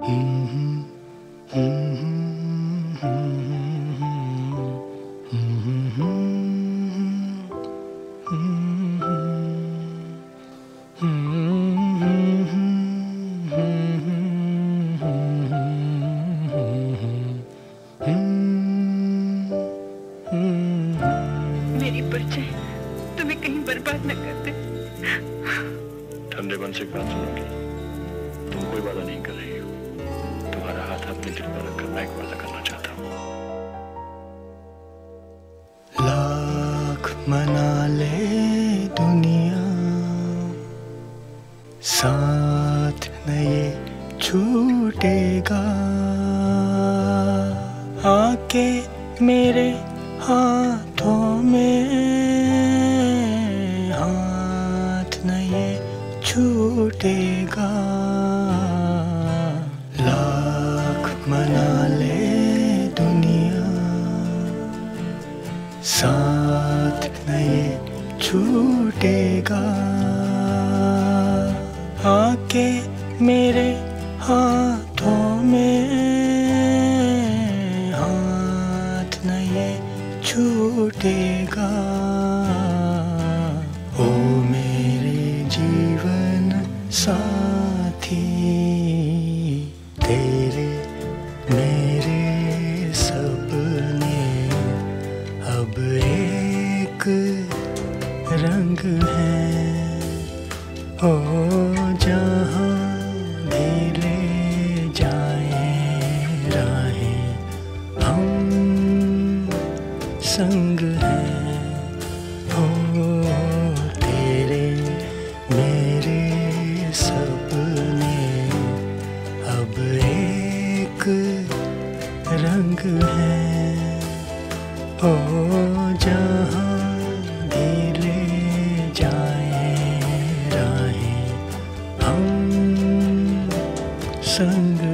मेरी परछाई तुम्हें कहीं बर्बाद न कर दे। ठंडे मन से बात सुनूंगी। तुम कोई वादा नहीं कर रही हो। तुम्हारा हाथ अपने दिल पर रखकर मैं एक वादा करना चाहता हूँ। लाख मना ले दुनिया, साथ न ये छूटेगा। आके मेरे हाथों में हाथ न ये छूटेगा। लाख मना ले दुनिया, साथ न ये छूटेगा। आके मेरे हाथों में हाथ न ये छूटेगा। ओ मेरे जीवन साथी, तेरे मेरे सपने अब एक रंग है। ओ जहाँ भी ले जाए राहें, हम संग हैं। ओ तेरे मेरे सपने अब एक रंग है। ओ जहाँ भी ले जाए राहें, हम संग